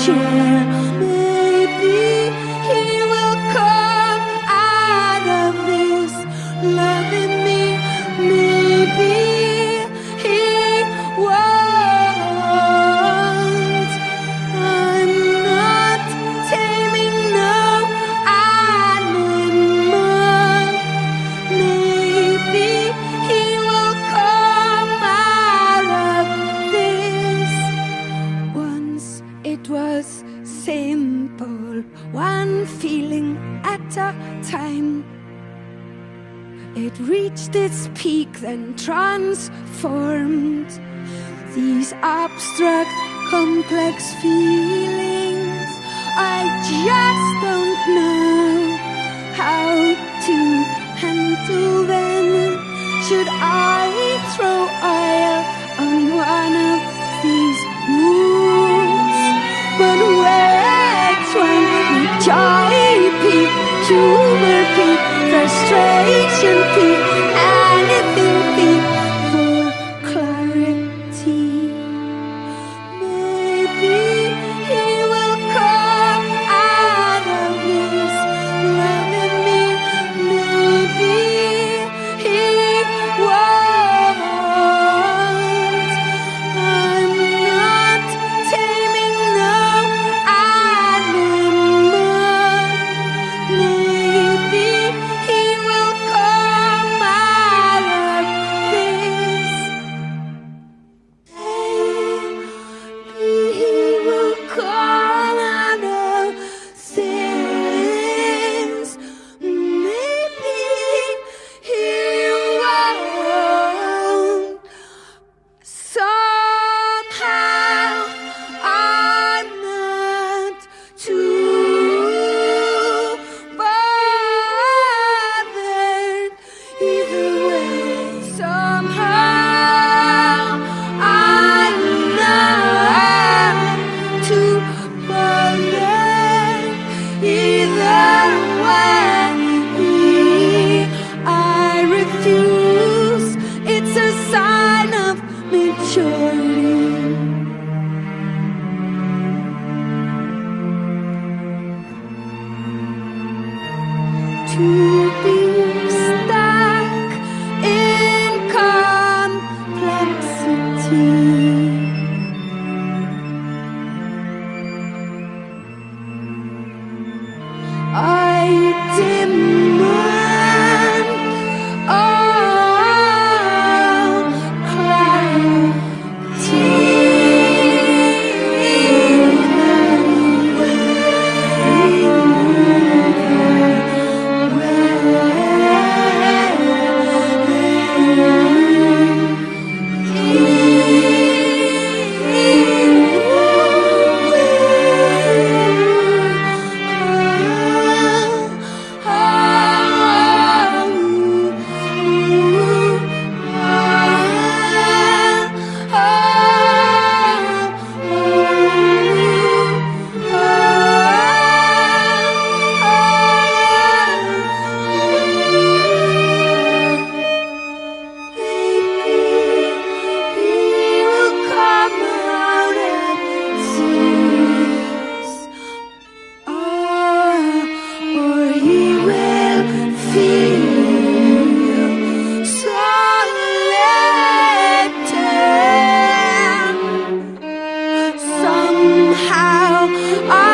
share. Maybe he will come out of this loving me. Maybe he won't. I'm not taming no animal. Maybe he will come out of this. Once it was simple, one feeling at a time. It reached its peak, then transformed. These abstract, complex feelings, I just don't know how to handle them. Should I throw oil on one of these moons? But which one would joy peak, humor peak, frustration peak, anything peak for clarity? Maybe he will come out of this loving me. Maybe he won't. I'm not taming no animal. Maybe he will come out of this. Maybe he will come out of this. Maybe he won't. Somehow I'm not too bothered either way. Somehow I'm not too bothered either way. I refuse. It's a sign of maturity. To be stuck in complexity. I demand all somehow